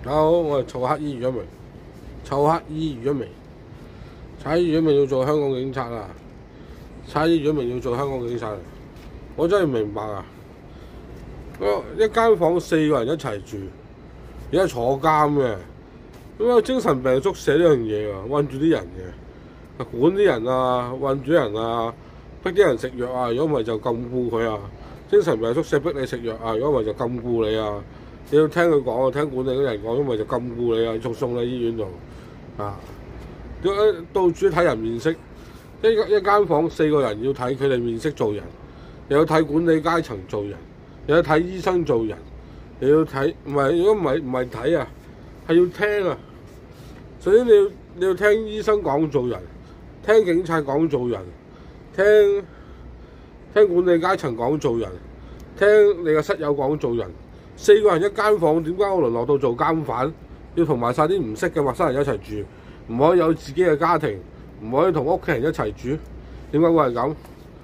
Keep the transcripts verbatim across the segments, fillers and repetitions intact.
大家好，我係臭黑衣余一鳴，臭黑衣余一鳴，臭黑衣余一鳴要做香港警察啊！臭黑衣余一鳴要做香港警察啊！我真係唔明白啊！一間房四個人一齊住，而家坐監嘅，咁有精神病宿舍呢樣嘢啊，韞住啲人嘅，管啲人啊，韞住人啊，逼啲人食藥啊，如果唔係就禁錮佢啊！精神病宿舍逼你食藥啊，如果唔係就禁錮你啊！你要聽佢講啊，聽管理嗰啲人講，因為就禁錮你啊，仲送你醫院度啊！到處睇人面色，一一間房四個人要睇佢哋面色做人，又要睇管理階層做人，又要睇醫生做人，又要睇唔係如果唔係唔係睇啊，係要聽啊！首先你要你要聽醫生講做人，聽警察講做人，聽聽管理階層講做人，聽你嘅室友講做人。四個人一間房，點解我淪落到做監犯？要同埋晒啲唔識嘅陌生人一齊住，唔可以有自己嘅家庭，唔可以同屋企人一齊住。點解會係咁？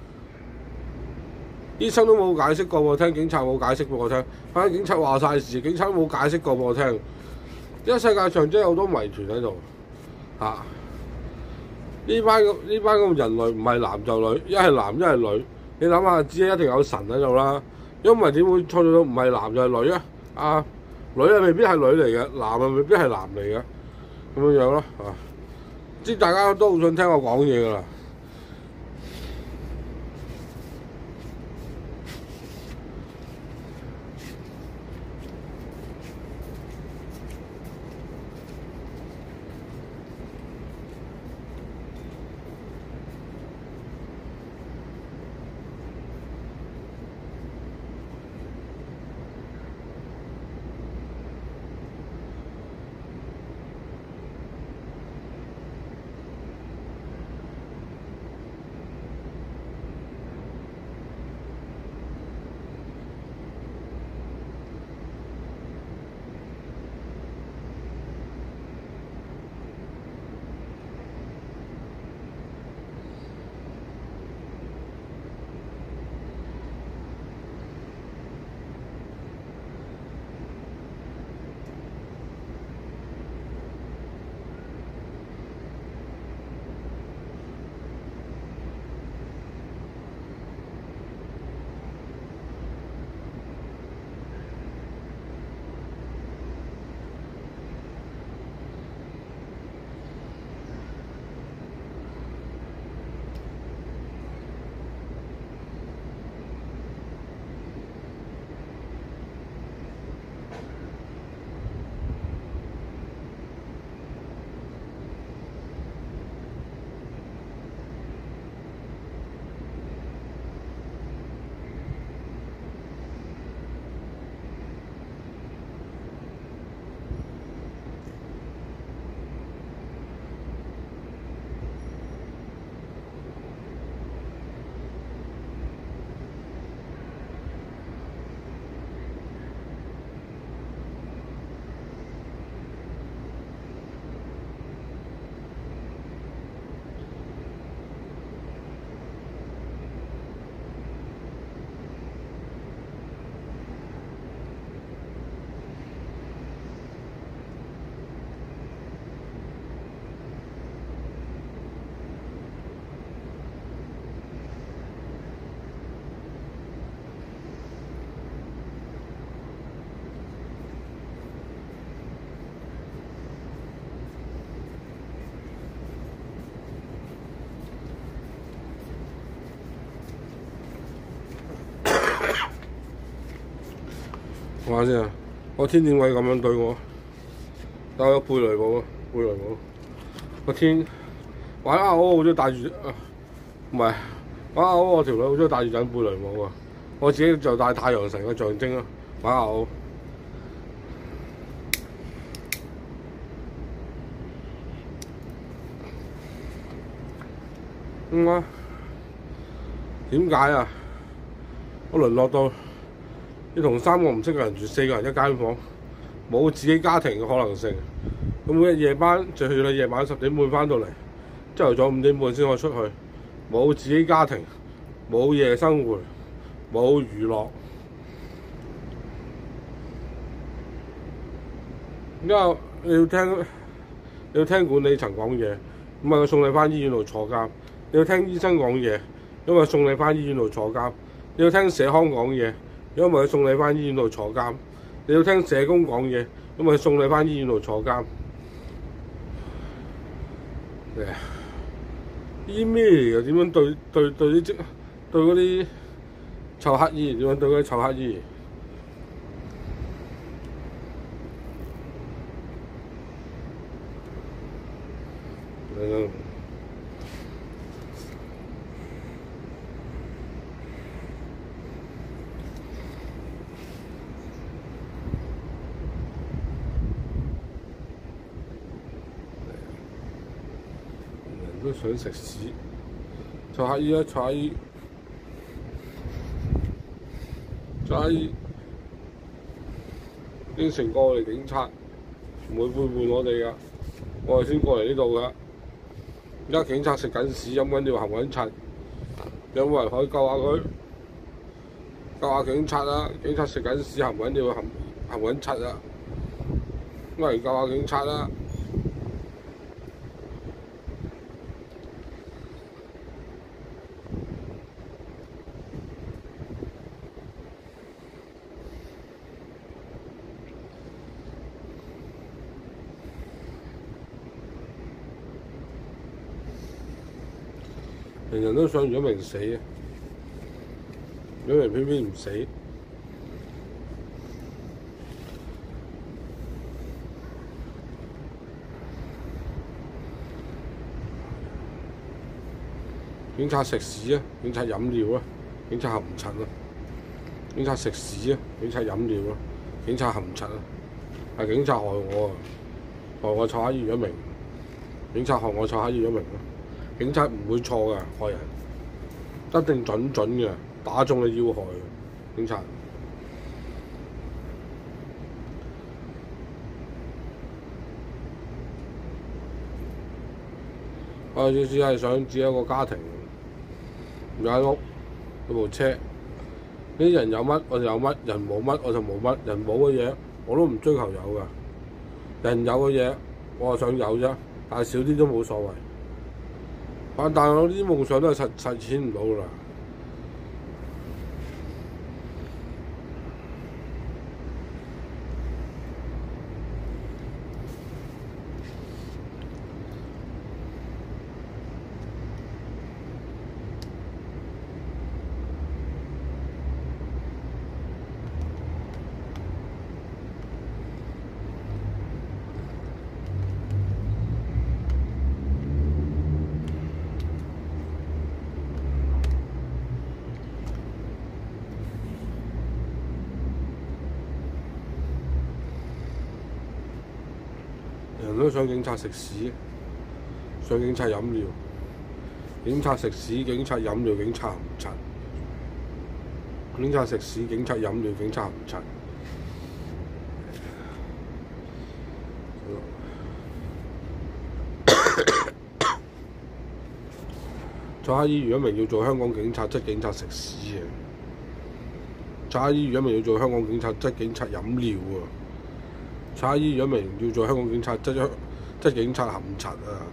醫生都冇解釋過我聽，警察冇解釋過我聽，反正警察話晒事，警察都冇解釋過我聽。因為世界上真係好多謎團喺度嚇。呢班咁呢班咁人類唔係男就女，一係男一係女。你諗下，知一定有神喺度啦。因為點會創造到唔係男就係女啊？啊，女啊未必係女嚟嘅，男啊未必係男嚟嘅，咁樣樣咯啊！知大家都好想聽我講嘢㗎啦。講下先啊！個天點解咁樣對我？戴個貝雷帽啊，貝雷帽。個天玩下我好中意戴住啊，唔係玩下我條女好中意戴住頂貝雷帽啊！我自己就戴太陽神嘅象徵啊！玩下我。點解？點解啊？我淪落到〜要同三個唔識嘅人住，四個人一間房，冇自己家庭嘅可能性。咁每日夜班就去到夜晚十點半翻到嚟，朝頭早五點半先可以出去，冇自己家庭，冇夜生活，冇娛樂。 因為你要聽你要聽管理層講嘢，唔係佢送你翻醫院度坐監；你要聽醫生講嘢，因為送你翻醫院度坐監；你要聽社康講嘢，因為佢送你翻醫院度坐監；你要聽社工講嘢，因為佢送你翻醫院度坐監。誒，呢咩嚟㗎？點樣對對對啲職對嗰啲臭乞兒？點樣對嗰啲臭乞兒？嗯，人都想食屎，臭乞兒啊！臭乞兒，臭乞兒應承過我哋警察唔會背叛我哋㗎，我哋先過嚟呢度㗎。而家警察食緊屎，飲緊尿行緊柒，有冇人可以救下佢？救下警察啦！警察食緊屎行緊尿行行緊柒啊！咁嚟救下警察啦！人人都想楊明死啊！楊明偏偏唔死。警察食屎啊！警察飲尿啊！警察含塵啊！警察食屎啊！警察飲尿啊！警察含塵啊！係警察害我啊！害我臭乞兒楊明。警察害我臭乞兒楊明啊！警察唔會錯㗎，害人一定準準嘅，打中你要害嘅警察。我只係想自己一個家庭，有間屋，有部車。啲人有乜我就有乜，人冇乜我就冇乜。人冇嘅嘢我都唔追求有㗎，人有嘅嘢我就想有啫，但係少啲都冇所謂。但係我啲夢想都係實實踐唔到㗎啦。人都想警察食屎，想警察飲尿，警察食屎，警察飲尿，警察含塵。警察食屎，警察飲尿，警察含塵。臭乞兒如果明要做香港警察，即係警察食屎啊！臭乞兒如果明要做香港警察，即係警察飲尿啊！臭乞兒如果明要做香港警察，即係即係警察含塵啊！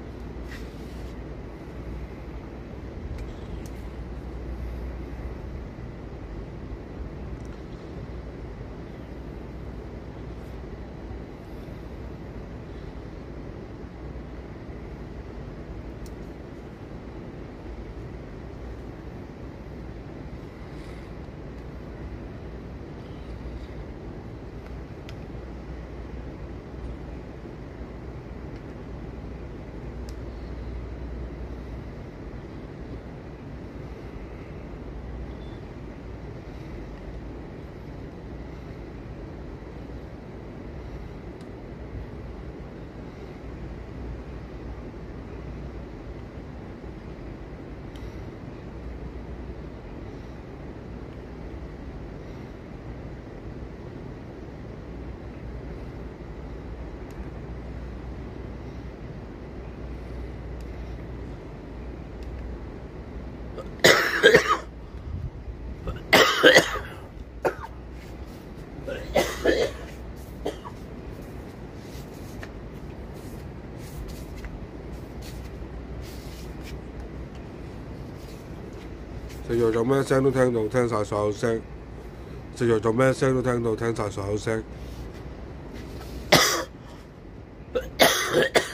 食藥就咩聲都聽到，聽晒所有聲。食藥就咩聲都聽到，聽晒所有聲。